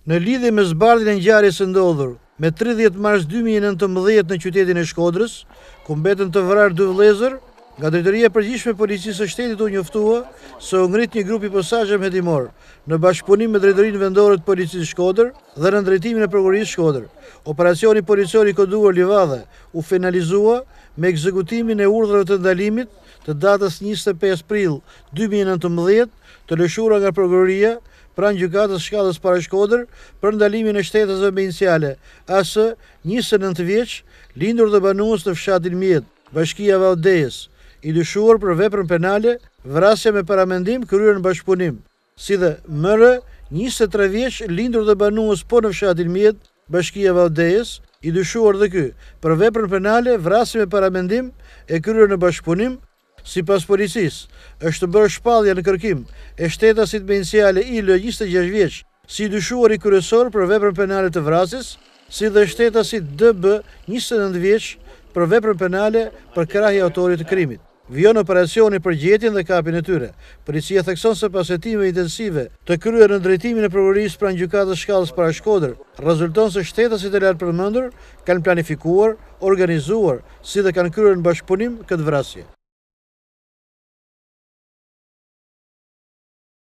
Në lidhje me zbardhjen e ngjarjes së ndodhur me 30 mars 2019 në qytetin e Shkodrës, ku mbetën të vrarë 2 vëllezër, nga Drejtoria e Përgjithshme e Policisë së Shtetit u njoftua se u ngrit një grup i posaçëm hetimor në bashkëpunim me Drejtorinë Vendore të Policisë Shkodër dhe në drejtimin e Prokurorisë Shkodër. Operacioni policor i koduar Livadhe u finalizua me ekzekutimin e urdhrave të ndalimit të datës 25 prill 2019 të lëshuara nga Prokuroria pranë gjykatës shkallës para Shkodër për ndalimin e shtetësve me iniciale AS 29 vjeç, lindur dhe banues të fshatit Mjet, Bashkia Vaudejes, i dyshuar për veprën penale vrasje me paramendim kryer në bashkëpunim, si dhe MR 23 vjeç, lindur dhe banues po në fshatin Mjet, Bashkia Vaudejes, i dyshuar dhe ky për veprën penale vrasje me paramendim e kryer në bashkëpunim. Sipas policisë, është bërë shpallje në kërkim e shtetasit me iniciale IL 26 vjeç, si dyshuar i kryesor për veprën penale të vrasjes, si dhe shtetasit DB 29 vjeç për veprën penale për krahje autorit të krimit. Vijon operacioni për gjetjen dhe kapjen e tyre. Policia thekson se pas hetimeve intensive të kryer në drejtimin e prokurorisë pranë gjykatës shkallës para Shkodër, rezulton se shtetasit e lartë përmendur kanë planifikuar, organizuar, si dhe kanë kryer në bashkëpunim këtë vrasje.